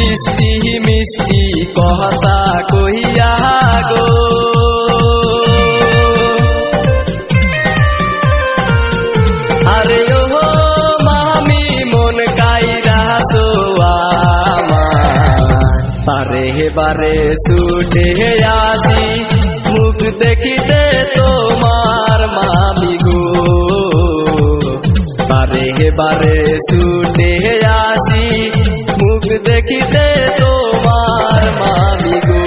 मिष्टि मिष्टि कहता कहिया गो अरे ओ मामी मन कायरा सोआ बारे बारे छूटे आसी मुख देखिते तोमार मामी गो बारे बारे छूटे आसी मुख देखिते तोमार मामी गो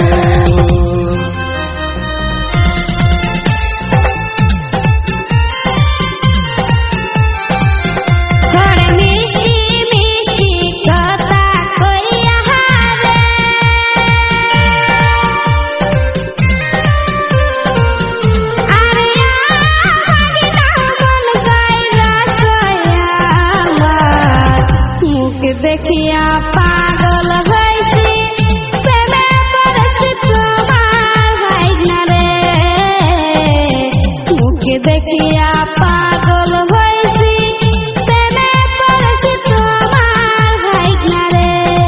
देखिया पागल भैसी प्रेमे परसी तुम्हार भाई रे मुख देखिया पागल भैसी प्रेमे परसी तुम्हार भाई रे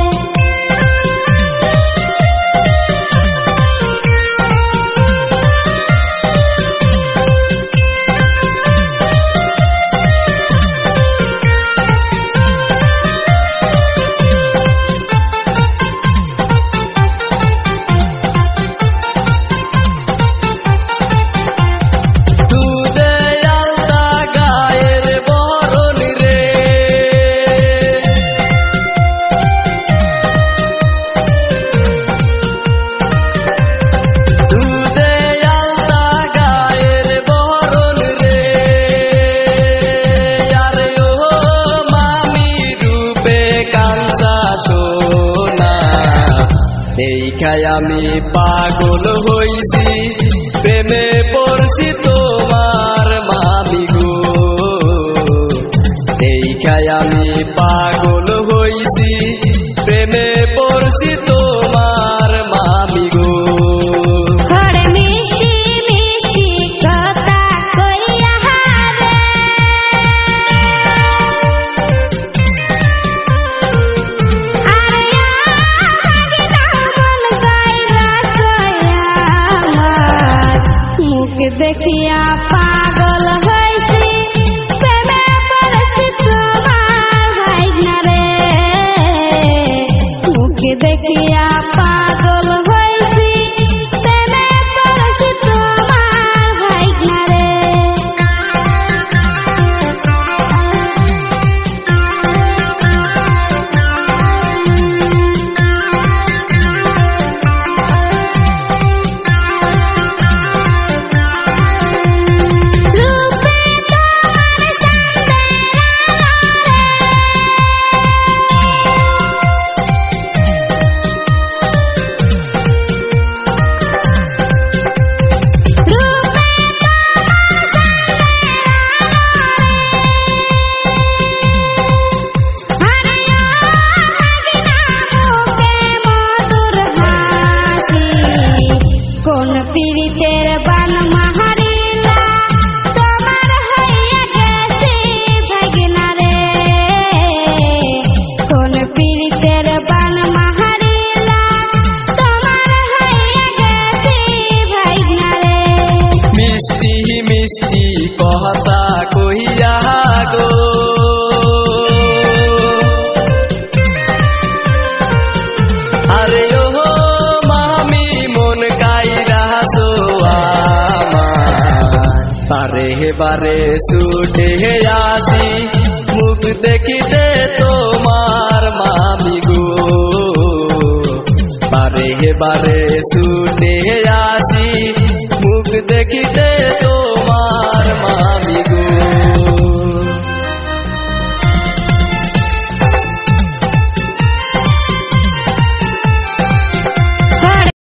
আমি পাগল হইছি প্রেমে পড়ছি তোমার মামি গো দেখায় আমি পাগল হইছি প্রেমে পড়ছি তোমার মামি গো देखिया पागल भैसी प्रेमे परसी तुम्हार भाई रे मुख देखिया पागल भैसी प्रेमे परसी तुम्हार भाई रे पीरितेर बन महारीला तोमार हैया कैसे भगना रे कौन पीरितेर बन महारीला तोमार हैया कैसे भगना रे मिष्टि मिष्टि कहता कहिया गो अरे ओ मामी मन कायरा बारे बारे छूटे आसी मुख देखिते तोमार मामी गो बारे बारे छूटे आसी मुख देखिते तो